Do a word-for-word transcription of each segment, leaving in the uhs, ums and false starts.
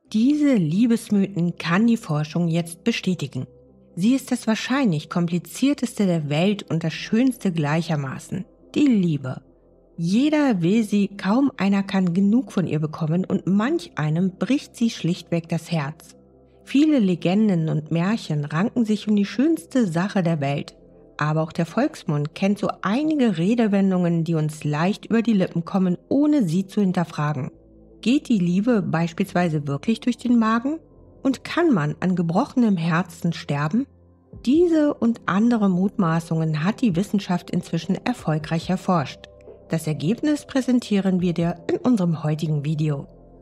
Diese Liebesmythen kann die Forschung jetzt bestätigen. Sie ist das wahrscheinlich komplizierteste der Welt und das schönste gleichermaßen. Die Liebe. Jeder will sie, kaum einer kann genug von ihr bekommen und manch einem bricht sie schlichtweg das Herz. Viele Legenden und Märchen ranken sich um die schönste Sache der Welt. Aber auch der Volksmund kennt so einige Redewendungen, die uns leicht über die Lippen kommen, ohne sie zu hinterfragen. Geht die Liebe beispielsweise wirklich durch den Magen? Und kann man an gebrochenem Herzen sterben? Diese und andere Mutmaßungen hat die Wissenschaft inzwischen erfolgreich erforscht. Das Ergebnis präsentieren wir dir in unserem heutigen Video.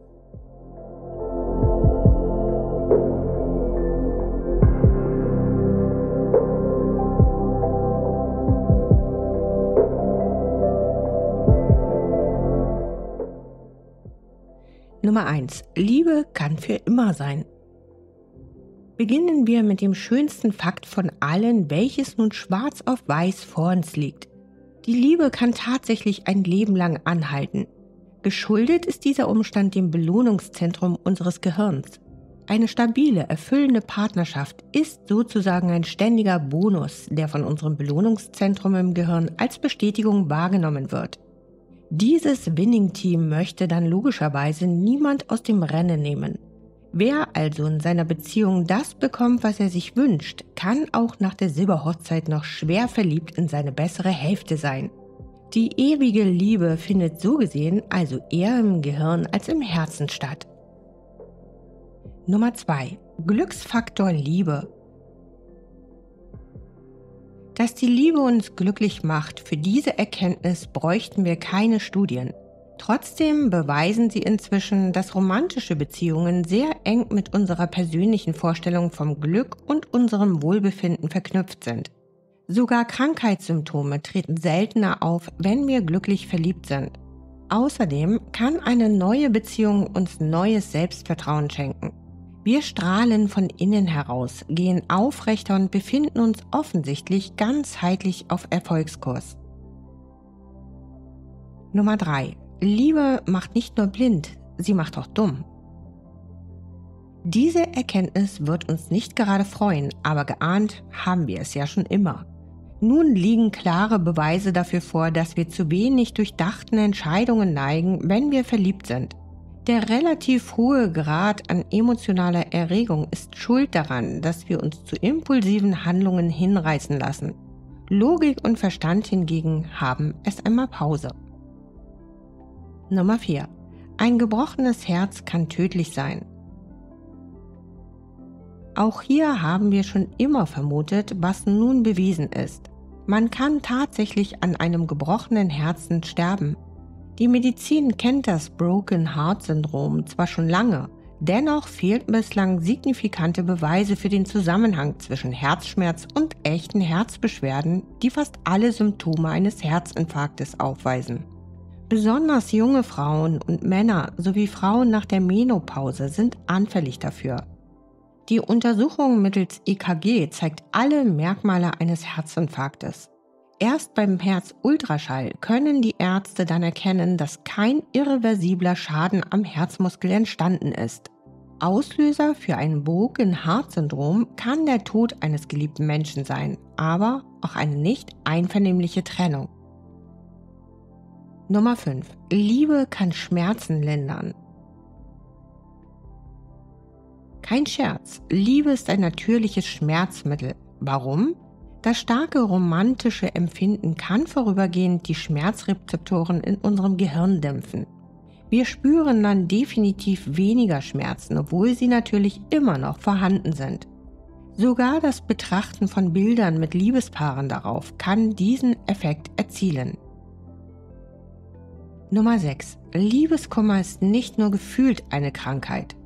Nummer eins. Liebe kann für immer sein. Beginnen wir mit dem schönsten Fakt von allen, welches nun schwarz auf weiß vor uns liegt. Die Liebe kann tatsächlich ein Leben lang anhalten. Geschuldet ist dieser Umstand dem Belohnungszentrum unseres Gehirns. Eine stabile, erfüllende Partnerschaft ist sozusagen ein ständiger Bonus, der von unserem Belohnungszentrum im Gehirn als Bestätigung wahrgenommen wird. Dieses Winning-Team möchte dann logischerweise niemand aus dem Rennen nehmen. Wer also in seiner Beziehung das bekommt, was er sich wünscht, kann auch nach der Silberhochzeit noch schwer verliebt in seine bessere Hälfte sein. Die ewige Liebe findet so gesehen also eher im Gehirn als im Herzen statt. Nummer zwei. Glücksfaktor Liebe. Dass die Liebe uns glücklich macht, für diese Erkenntnis bräuchten wir keine Studien. Trotzdem beweisen sie inzwischen, dass romantische Beziehungen sehr eng mit unserer persönlichen Vorstellung vom Glück und unserem Wohlbefinden verknüpft sind. Sogar Krankheitssymptome treten seltener auf, wenn wir glücklich verliebt sind. Außerdem kann eine neue Beziehung uns neues Selbstvertrauen schenken. Wir strahlen von innen heraus, gehen aufrechter und befinden uns offensichtlich ganzheitlich auf Erfolgskurs. Nummer drei. Liebe macht nicht nur blind, sie macht auch dumm. Diese Erkenntnis wird uns nicht gerade freuen, aber geahnt haben wir es ja schon immer. Nun liegen klare Beweise dafür vor, dass wir zu wenig durchdachten Entscheidungen neigen, wenn wir verliebt sind. Der relativ hohe Grad an emotionaler Erregung ist schuld daran, dass wir uns zu impulsiven Handlungen hinreißen lassen. Logik und Verstand hingegen haben erst einmal Pause. Nummer vier. Ein gebrochenes Herz kann tödlich sein. Auch hier haben wir schon immer vermutet, was nun bewiesen ist. Man kann tatsächlich an einem gebrochenen Herzen sterben. Die Medizin kennt das Broken Heart Syndrom zwar schon lange, dennoch fehlten bislang signifikante Beweise für den Zusammenhang zwischen Herzschmerz und echten Herzbeschwerden, die fast alle Symptome eines Herzinfarktes aufweisen. Besonders junge Frauen und Männer sowie Frauen nach der Menopause sind anfällig dafür. Die Untersuchung mittels E K G zeigt alle Merkmale eines Herzinfarktes. Erst beim Herzultraschall können die Ärzte dann erkennen, dass kein irreversibler Schaden am Herzmuskel entstanden ist. Auslöser für ein Broken Heart Syndrom kann der Tod eines geliebten Menschen sein, aber auch eine nicht einvernehmliche Trennung. Nummer fünf. Liebe kann Schmerzen lindern. Kein Scherz, Liebe ist ein natürliches Schmerzmittel. Warum? Das starke romantische Empfinden kann vorübergehend die Schmerzrezeptoren in unserem Gehirn dämpfen. Wir spüren dann definitiv weniger Schmerzen, obwohl sie natürlich immer noch vorhanden sind. Sogar das Betrachten von Bildern mit Liebespaaren darauf kann diesen Effekt erzielen. Nummer sechs. Liebeskummer ist nicht nur gefühlt eine Krankheit.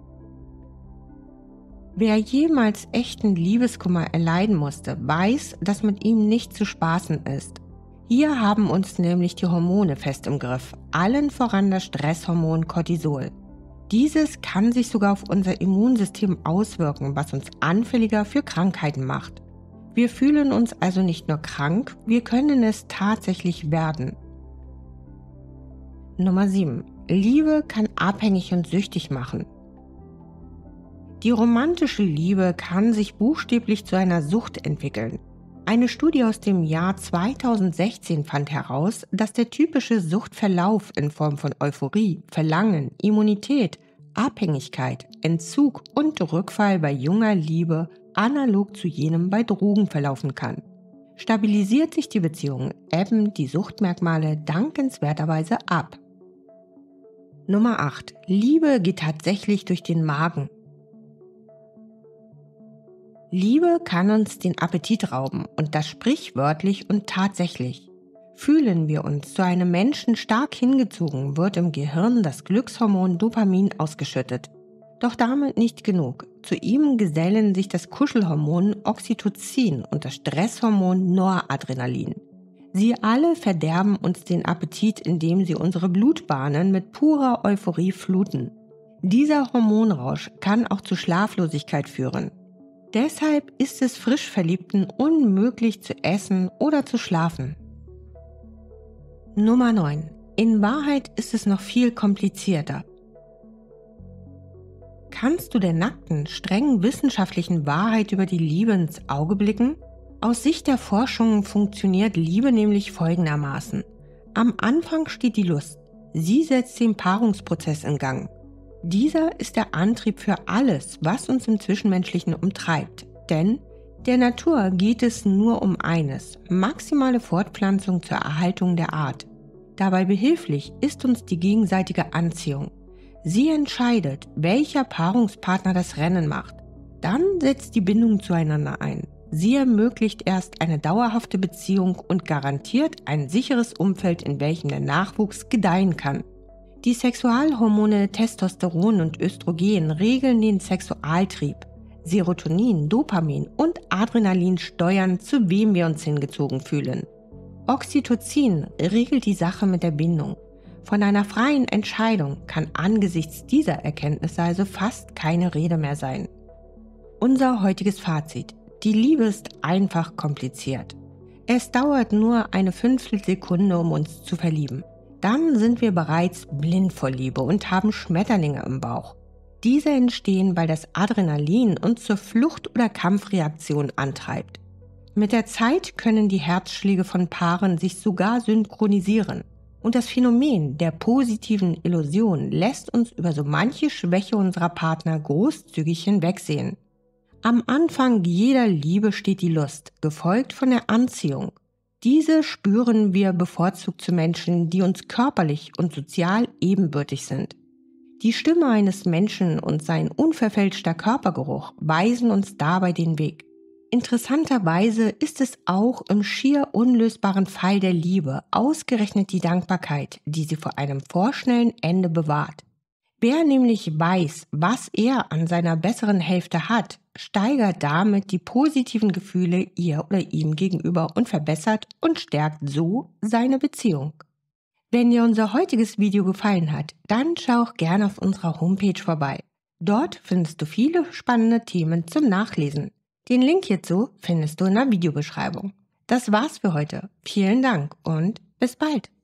Wer jemals echten Liebeskummer erleiden musste, weiß, dass mit ihm nicht zu spaßen ist. Hier haben uns nämlich die Hormone fest im Griff, allen voran das Stresshormon Cortisol. Dieses kann sich sogar auf unser Immunsystem auswirken, was uns anfälliger für Krankheiten macht. Wir fühlen uns also nicht nur krank, wir können es tatsächlich werden. Nummer sieben. Liebe kann abhängig und süchtig machen. Die romantische Liebe kann sich buchstäblich zu einer Sucht entwickeln. Eine Studie aus dem Jahr zweitausendsechzehn fand heraus, dass der typische Suchtverlauf in Form von Euphorie, Verlangen, Immunität, Abhängigkeit, Entzug und Rückfall bei junger Liebe analog zu jenem bei Drogen verlaufen kann. Stabilisiert sich die Beziehung, ebben die Suchtmerkmale dankenswerterweise ab. Nummer acht. Liebe geht tatsächlich durch den Magen. Liebe kann uns den Appetit rauben und das sprichwörtlich und tatsächlich. Fühlen wir uns zu einem Menschen stark hingezogen, wird im Gehirn das Glückshormon Dopamin ausgeschüttet. Doch damit nicht genug. Zu ihm gesellen sich das Kuschelhormon Oxytocin und das Stresshormon Noradrenalin. Sie alle verderben uns den Appetit, indem sie unsere Blutbahnen mit purer Euphorie fluten. Dieser Hormonrausch kann auch zu Schlaflosigkeit führen. Deshalb ist es Frischverliebten unmöglich zu essen oder zu schlafen. Nummer neun. In Wahrheit ist es noch viel komplizierter. Kannst du der nackten, strengen wissenschaftlichen Wahrheit über die Liebe ins Auge blicken? Aus Sicht der Forschung funktioniert Liebe nämlich folgendermaßen. Am Anfang steht die Lust. Sie setzt den Paarungsprozess in Gang. Dieser ist der Antrieb für alles, was uns im Zwischenmenschlichen umtreibt. Denn der Natur geht es nur um eines: maximale Fortpflanzung zur Erhaltung der Art. Dabei behilflich ist uns die gegenseitige Anziehung. Sie entscheidet, welcher Paarungspartner das Rennen macht. Dann setzt die Bindung zueinander ein. Sie ermöglicht erst eine dauerhafte Beziehung und garantiert ein sicheres Umfeld, in welchem der Nachwuchs gedeihen kann. Die Sexualhormone Testosteron und Östrogen regeln den Sexualtrieb. Serotonin, Dopamin und Adrenalin steuern, zu wem wir uns hingezogen fühlen. Oxytocin regelt die Sache mit der Bindung. Von einer freien Entscheidung kann angesichts dieser Erkenntnisse also fast keine Rede mehr sein. Unser heutiges Fazit: Die Liebe ist einfach kompliziert. Es dauert nur eine Fünftelsekunde, um uns zu verlieben. Dann sind wir bereits blind vor Liebe und haben Schmetterlinge im Bauch. Diese entstehen, weil das Adrenalin uns zur Flucht- oder Kampfreaktion antreibt. Mit der Zeit können die Herzschläge von Paaren sich sogar synchronisieren. Und das Phänomen der positiven Illusion lässt uns über so manche Schwäche unserer Partner großzügig hinwegsehen. Am Anfang jeder Liebe steht die Lust, gefolgt von der Anziehung. Diese spüren wir bevorzugt zu Menschen, die uns körperlich und sozial ebenbürtig sind. Die Stimme eines Menschen und sein unverfälschter Körpergeruch weisen uns dabei den Weg. Interessanterweise ist es auch im schier unlösbaren Fall der Liebe ausgerechnet die Dankbarkeit, die sie vor einem vorschnellen Ende bewahrt. Wer nämlich weiß, was er an seiner besseren Hälfte hat, steigert damit die positiven Gefühle ihr oder ihm gegenüber und verbessert und stärkt so seine Beziehung. Wenn dir unser heutiges Video gefallen hat, dann schau auch gerne auf unserer Homepage vorbei. Dort findest du viele spannende Themen zum Nachlesen. Den Link hierzu findest du in der Videobeschreibung. Das war's für heute. Vielen Dank und bis bald.